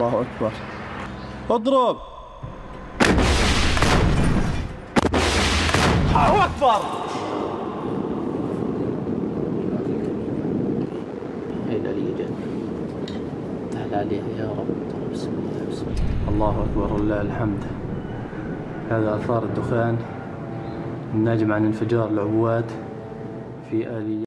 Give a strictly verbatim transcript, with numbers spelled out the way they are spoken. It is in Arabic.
الله أكبر. اضرب. الله أكبر. هاي الآلية جت. تعال عليها يا رب. بسم الله بسم الله. الله أكبر ولله الحمد. هذا آثار الدخان الناجم عن انفجار العبوات في آلية